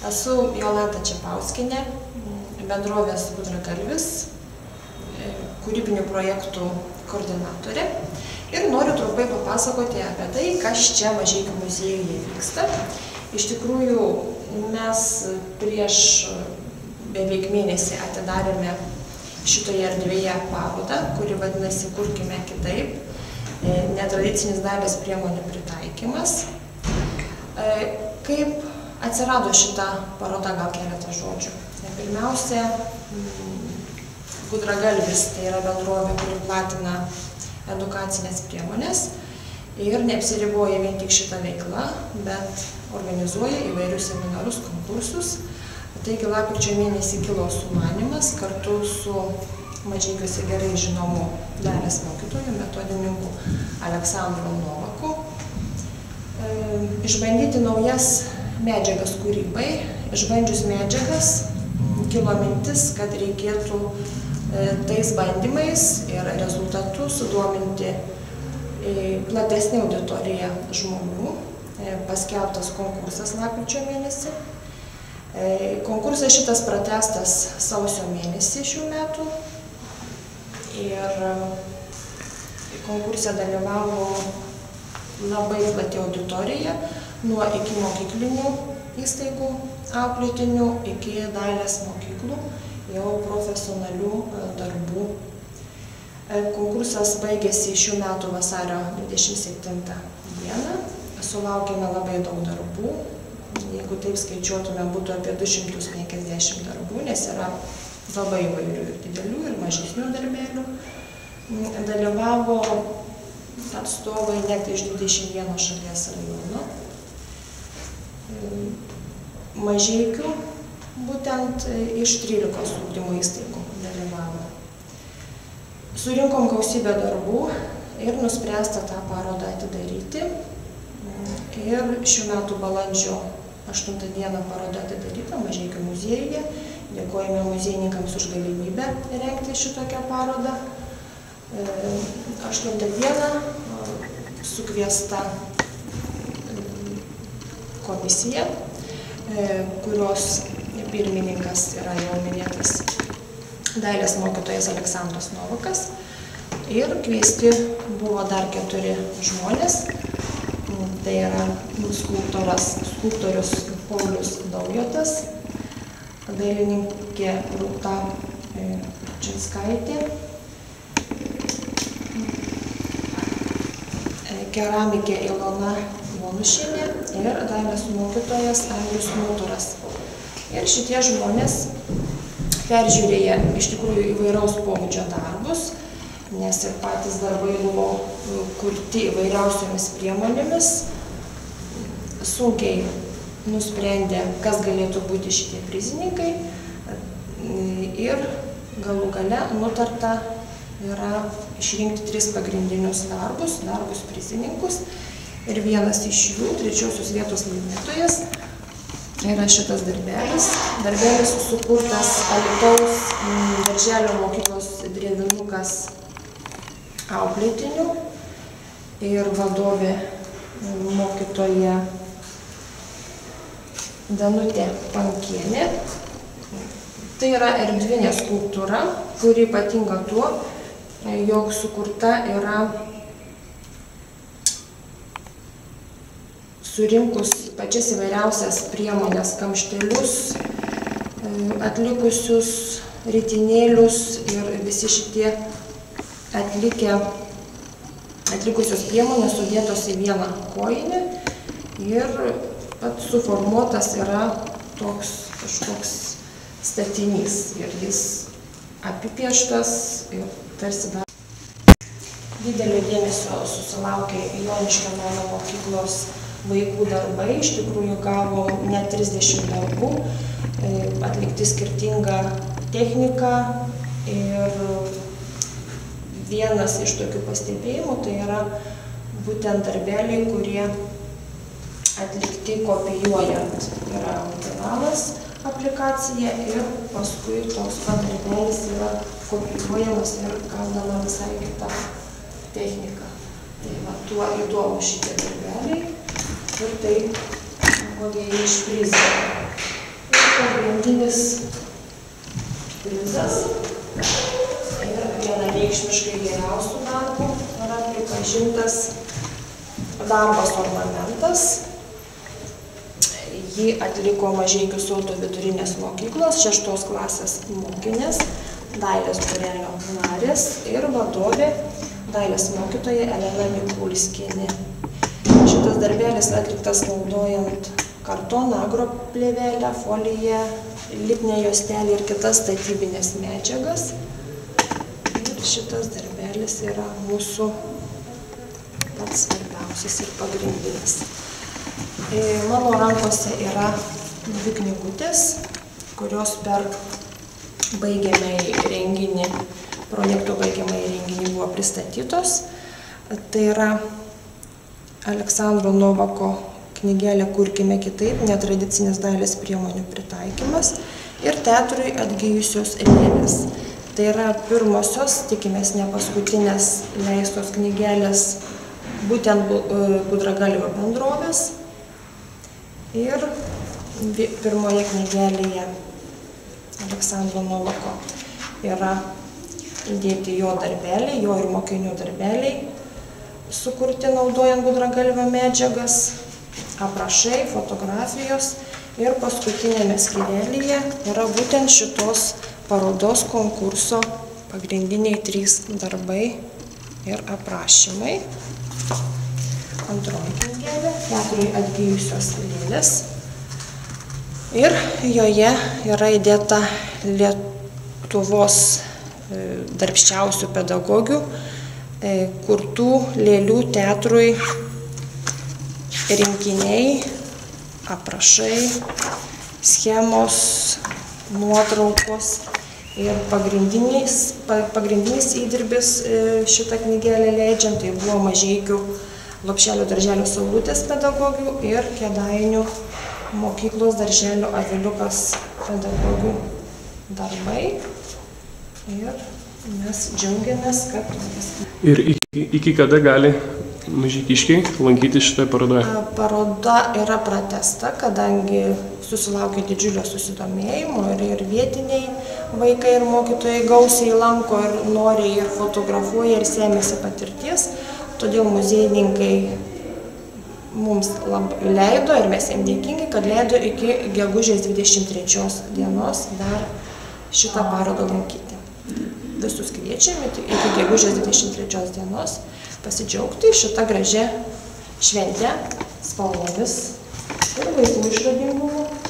Esu Jolanta Čepauskienė, bendrovės Gudragalvis, kūrybinių projektų koordinatorė. Ir noriu trumpai papasakoti apie tai, kas čia Mažeikių muziejuje vyksta. Iš tikrųjų, mes prieš beveik mėnesį atidarėme šitoje erdvėje parodą, kuri vadinasi Kurkime kitaip. Netradicinis dailės priemonių pritaikymas. Kaip atsirado šita paroda, gal keletą žodžių. Pirmiausia, Gudragalvis, tai yra bendrovė, kuri platina edukacinės priemonės ir neapsiriboja vien tik šitą veiklą, bet organizuoja įvairius seminarus, konkursus. Taigi lapkričio mėnesį kilo sumanymas kartu su Mažeikiuose gerai žinomu dailės mokytoju, metodininku Aleksandru Novaku išbandyti naujas medžiagas kūrybai. Išbandžius medžiagas kilo mintis, kad reikėtų tais bandymais ir rezultatų sudominti platesnį auditoriją žmonių. Paskelbtas konkursas lapkričio mėnesį. Konkursas šitas pratęstas sausio mėnesį šių metų. Ir konkurse dalyvavo labai plati auditorija, nuo iki mokyklinių įstaigų auklėtinių iki dailės mokyklų, jau profesionalių darbų. Konkursas baigėsi šių metų vasario 27 dieną. Sulaukėme labai daug darbų. Jeigu taip skaičiuotume, būtų apie 250 darbų, nes yra labai įvairių ir didelių, ir mažesnių darbelių. Dalyvavo atstovai net iš 21 šalies rajono. Mažeikių būtent iš 13 ugdymo įstaigų dalyvavo. Surinkom gausybę darbų ir nuspręsta tą parodą atidaryti. Ir šių metų balandžio 8 dieną paroda atidaryta Mažeikių muziejuje. Dėkojame muziejininkams už galimybę rengti šitokią parodą. 8 dieną sukviesta komisija, kurios pirmininkas yra jau minėtas dailės mokytojas Aleksandras Novakas. Ir kviesti buvo dar 4 žmonės. Tai yra skulptorius Paulius Daujotas, dailininkė Rūta Činskaitė, keramikė Ilona Vonušienė ir dailės mokytojas Andrius Muturas. Ir šitie žmonės peržiūrėję iš tikrųjų įvairaus pobūdžio darbus, nes ir patys darbai buvo kurti įvairiausiomis priemonėmis, sunkiai nusprendė, kas galėtų būti šitie prizininkai ir galų gale nutarta yra išrinkti 3 pagrindinius darbus prizininkus. Ir vienas iš jų, 3 vietos laimėtojas, yra šitas darbelis. Darbelis sukurtas Alytaus darželio mokyklos Drevinukas auklėtinių ir vadovė mokytoja Danutė Pankienė. Tai yra erdvinė skulptūra, kuri ypatinga tuo, jog sukurta yra surinkus pačias įvairiausias priemonės, kamštelius, atlikusius ritinėlius ir visi šitie atlikusios priemonės sudėtos į vieną kojinį ir pats suformuotas yra toks kažkoks statinys ir jis apipieštas ir tarsi dar. Didelio dėmesio susilaukė Joniškio meno mokyklos vaikų darbai, iš tikrųjų gavo net 30 darbų, atlikti skirtingą techniką ir vienas iš tokių pastebėjimų tai yra būtent darbeliai, kurie atlikti kopijuojant. Yra originalas aplikacija ir paskui toks darbelis yra kopijuojamas ir gaunama visai kita technika. Tai va, tuo įdomu šitie darbeliai ir tai buvo vieni iš prizų. pagrindinis prizas ir vienareikšmiškai geriausių darbų yra pripažintas darbas ornamentas. Jį atliko Mažeikių Sodo vidurinės mokyklos 6 klasės mokinės, dailės būrelio narės ir vadovė dailės mokytoja Elena Mikulskienė. Šitas darbelis atliktas naudojant kartoną, agroplėvelę, foliją, lipnią juostelę ir kitas statybinės medžiagas. Ir šitas darbelis yra mūsų pats svarbiausias ir pagrindinis. Mano rankose yra 2 knygutės, kurios per baigiamąjį renginį, projekto baigiamąjį renginį buvo pristatytos. Tai yra Aleksandro Novako knygelė Kurkime kitaip, netradicinės dailės priemonių pritaikymas ir teatrui atgijusios lėlės. Tai yra pirmosios, tikimės ne paskutinės leistos knygelės būtent Gudragalvio bendrovės. Ir pirmoje knygelėje Aleksandro Novako yra įdėti jo darbeliai, jo ir mokinių darbeliai, sukurti naudojant Gudragalvio medžiagas, aprašai, fotografijos. Ir paskutinėme skyrelyje yra būtent šitos parodos konkurso pagrindiniai 3 darbai ir aprašymai. Antroji knygelė, teatrui atgijusios lėlės. Ir joje yra įdėta Lietuvos darbščiausių pedagogių kurtų lėlių teatrui rinkiniai, aprašai, schemos, nuotraukos. Ir pagrindinis įdirbis šitą knygelę leidžiant, tai buvo Mažeikių Lopšelio darželio Saulutės pedagogių ir Kėdainių mokyklos darželio Aviliukas pedagogių darbai. Ir mes džiaugiamės, kad... Ir iki kada gali mažeikiškiai lankyti šitą parodą? Paroda yra pratęsta, kadangi susilaukė didžiulio susidomėjimo ir vietiniai vaikai ir mokytojai gausiai lanko ir noriai ir fotografuoja ir sėmėsi patirties. Todėl muziejininkai mums leido ir mes jiems dėkingi, kad leido iki gegužės 23 dienos dar šitą parodą lankyti. Visus kviečiame iki gegužės 23 dienos pasidžiaugti šitą gražią šventę spalvomis ir vaikų išradingumu.